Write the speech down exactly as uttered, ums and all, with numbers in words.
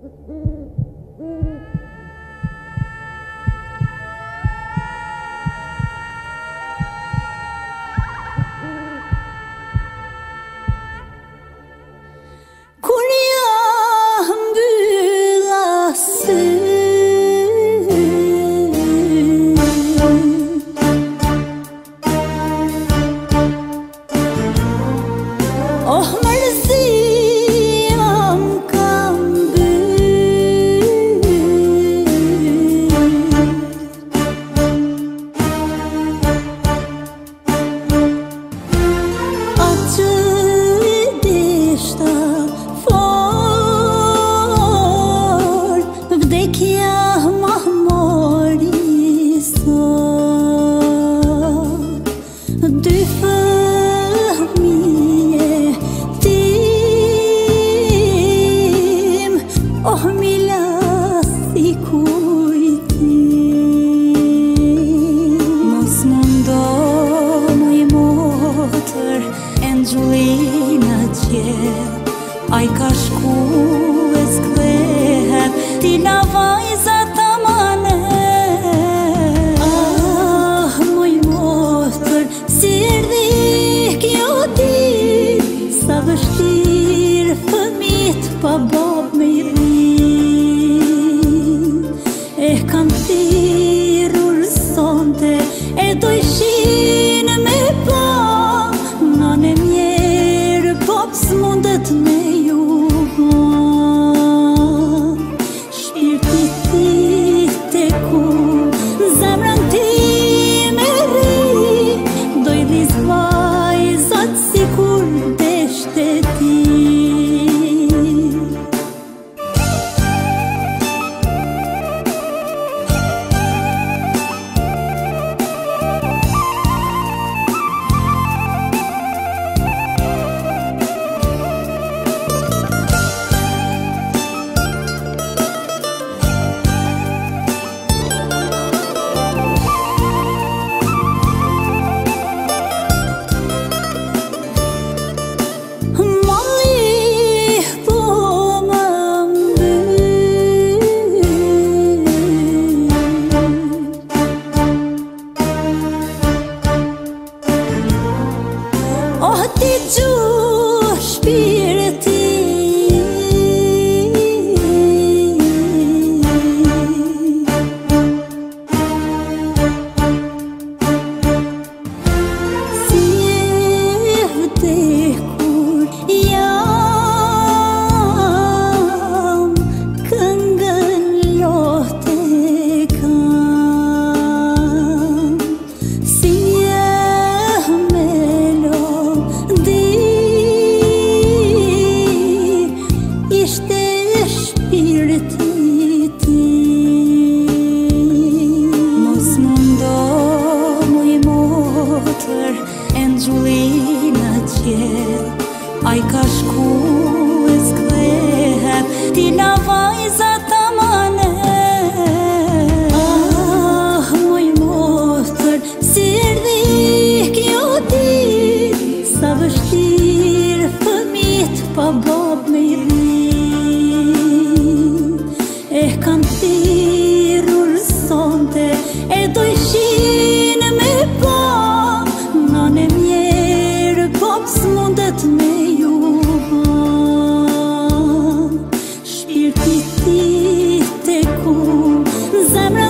Ai ka shku e sklehet, ti na vajza ta mane. Ah, moj motër, si erdi kjo dit, sa vështirë fëmit pa bab me i rin. E kam thirur sonte, e do ishin me pa, nane mjerë, pop s'mundet me ti gjuh shpirti. Si e vdekur jam, këngën lote kam. Si ai ka shku e sklehet, ti na vajza ta mane. Ah, moj motër, si erdi kjo dit, sa vështirë fëmit pa bab me i rin. E kam thirur sonte, e do ishin me pa, nane mjerë, pop s'mundet me Zamra